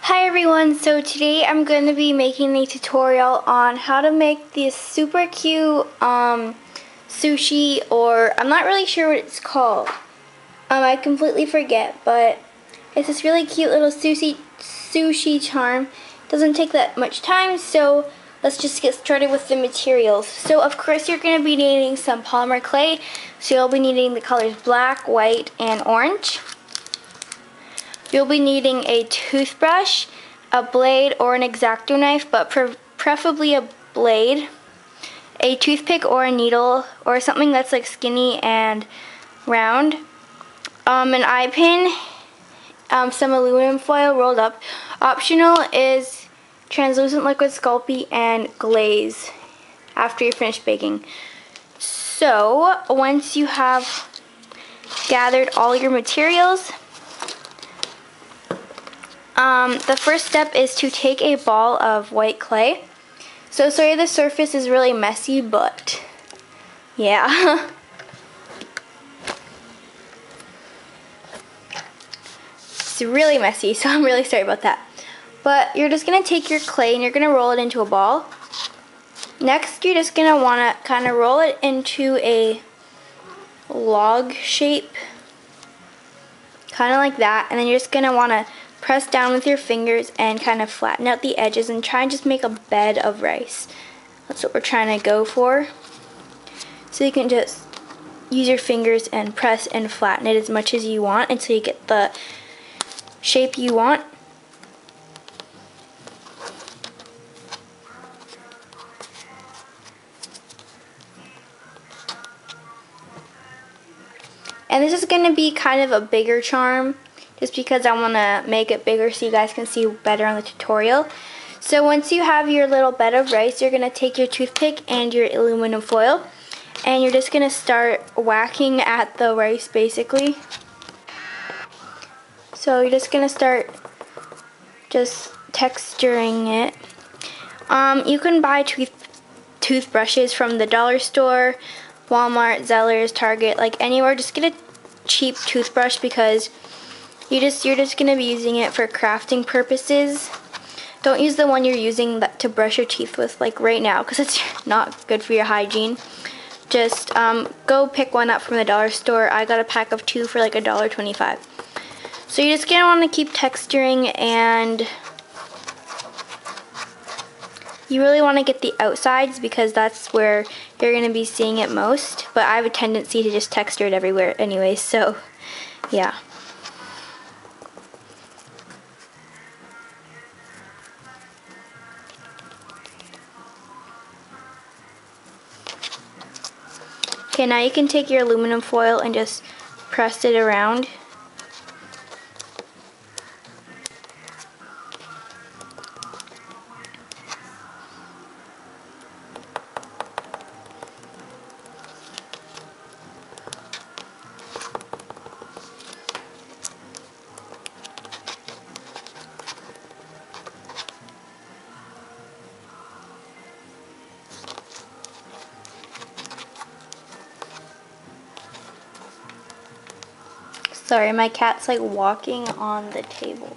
Hi everyone, so today I'm going to be making a tutorial on how to make this super cute sushi, or I'm not really sure what it's called. I completely forget, but it's this really cute little sushi charm. Doesn't take that much time, so let's just get started with the materials. So of course you're going to be needing some polymer clay, so you'll be needing the colors black, white, and orange. You'll be needing a toothbrush, a blade, or an X-Acto knife, but preferably a blade, a toothpick or a needle, or something that's like skinny and round, an eye pin, some aluminum foil rolled up. Optional is translucent liquid Sculpey and glaze after you're finished baking. So once you have gathered all your materials, the first step is to take a ball of white clay. So sorry the surface is really messy, but yeah. It's really messy, so I'm really sorry about that. But you're just going to take your clay and you're going to roll it into a ball. Next, you're just going to want to kind of roll it into a log shape, kind of like that, and then you're just going to want to press down with your fingers and kind of flatten out the edges and try and just make a bed of rice. That's what we're trying to go for. So you can just use your fingers and press and flatten it as much as you want until you get the shape you want. And this is going to be kind of a bigger charm, just because I want to make it bigger so you guys can see better on the tutorial. So once you have your little bed of rice, you're going to take your toothpick and your aluminum foil, and you're just going to start whacking at the rice basically. So you're just going to start just texturing it. You can buy toothbrushes from the dollar store, Walmart, Zellers, Target, like anywhere. Just get a cheap toothbrush because you're just going to be using it for crafting purposes. Don't use the one you're using to brush your teeth with like right now, because it's not good for your hygiene. Just go pick one up from the dollar store. I got a pack of 2 for like $1.25. So you're just going to want to keep texturing, and you really want to get the outsides because that's where you're going to be seeing it most. But I have a tendency to just texture it everywhere anyway, so yeah. Okay, now you can take your aluminum foil and just press it around. Sorry, my cat's like walking on the table.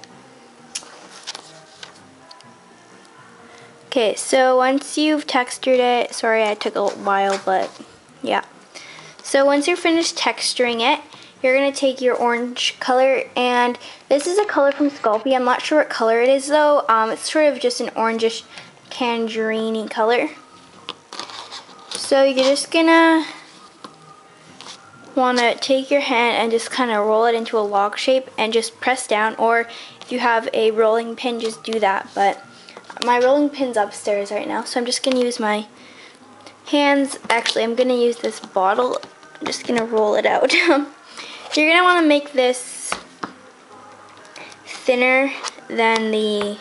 Okay, so once you've textured it, sorry I took a while, but yeah. So once you're finished texturing it, you're going to take your orange color, and this is a color from Sculpey. I'm not sure what color it is though. It's sort of just an orangish tangerine color. So you're just going to want to take your hand and just kind of roll it into a log shape and just press down, or if you have a rolling pin, just do that. But my rolling pin's upstairs right now, so I'm just going to use my hands. Actually, I'm going to use this bottle. I'm just going to roll it out. You're going to want to make this thinner than the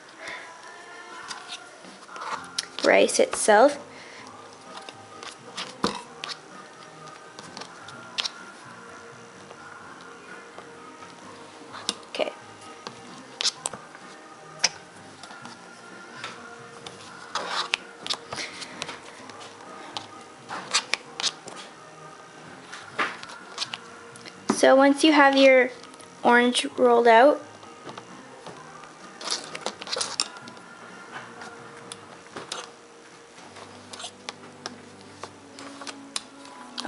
rice itself. Okay. So once you have your orange rolled out,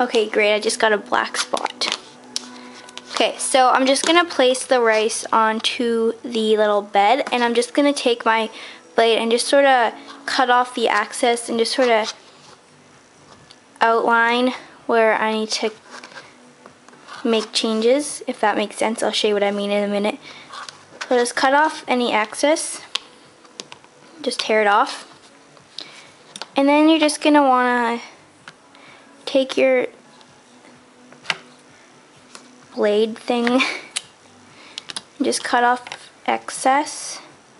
Okay, great, I just got a black spot. Okay, so I'm just gonna place the rice onto the little bed, and I'm just gonna take my blade and just sort of cut off the excess and just sort of outline where I need to make changes, if that makes sense. I'll show you what I mean in a minute. So just cut off any excess, just tear it off, and then you're just gonna wanna take your blade thing and just cut off excess.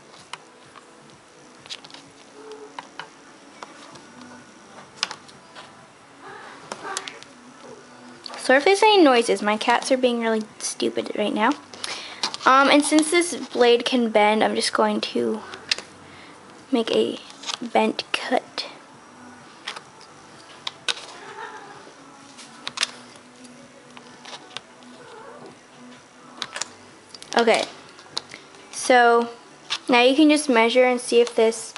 So if there's any noises, my cats are being really stupid right now. And since this blade can bend, I'm just going to make a bent cut. Okay, so now you can just measure and see if this,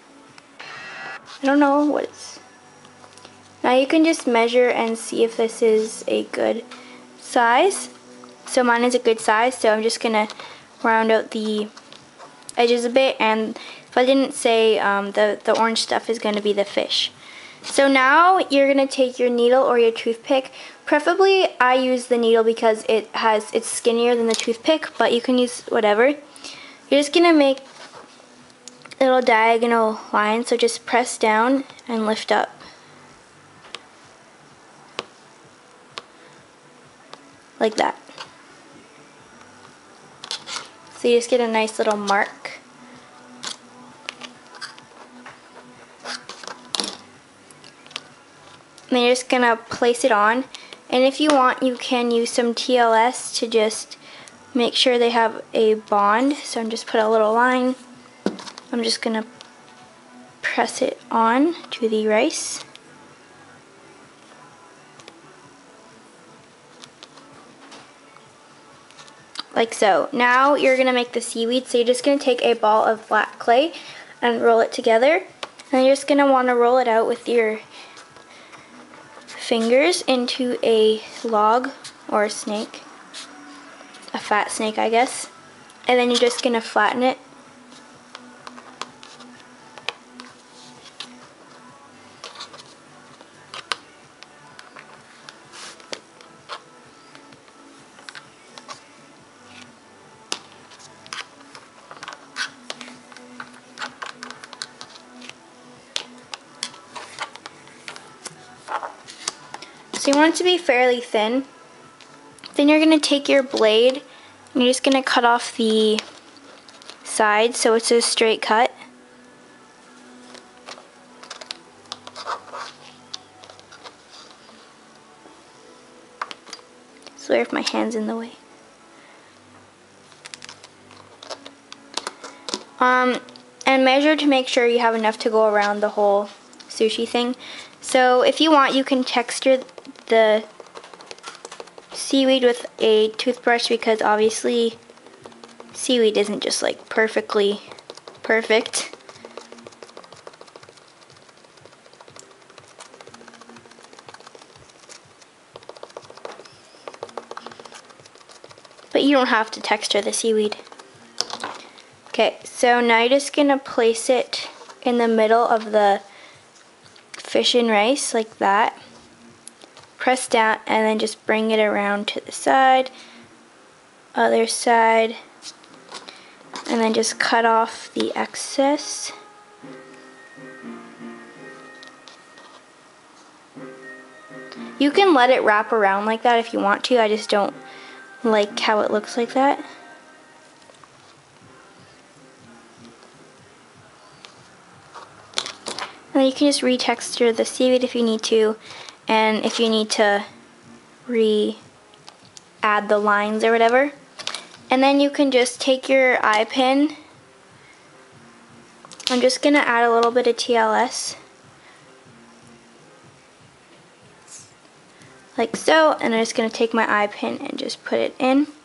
I don't know what it's, now you can just measure and see if this is a good size. So mine is a good size, so I'm just gonna round out the edges a bit, and if I didn't say, the orange stuff is gonna be the fish. So now you're gonna take your needle or your toothpick. Preferably I use the needle because it's skinnier than the toothpick, but you can use whatever. You're just gonna make little diagonal lines, so just press down and lift up. Like that. So you just get a nice little mark. And then you're just gonna place it on, and if you want, you can use some TLS to just make sure they have a bond. So I'm just put a little line. I'm just gonna press it on to the rice. Like so. Now you're gonna make the seaweed, so you're just gonna take a ball of black clay and roll it together, and you're just gonna wanna roll it out with your fingers into a log or a snake, a fat snake I guess, and then you're just gonna flatten it. So you want it to be fairly thin. Then you're going to take your blade and you're just going to cut off the side so it's a straight cut. Sorry if my hand's in the way. And measure to make sure you have enough to go around the whole sushi thing. So if you want, you can texture the seaweed with a toothbrush, because obviously seaweed isn't just like perfectly perfect. But you don't have to texture the seaweed. Okay, so now you're just gonna place it in the middle of the fish and rice like that. Press down and then just bring it around to the side, other side, and then just cut off the excess. You can let it wrap around like that if you want to. I just don't like how it looks like that. And then you can just retexture the seaweed if you need to, and if you need to add the lines or whatever. And then you can just take your eye pin. I'm just gonna add a little bit of TLS. Like so, and I'm just gonna take my eye pin and just put it in.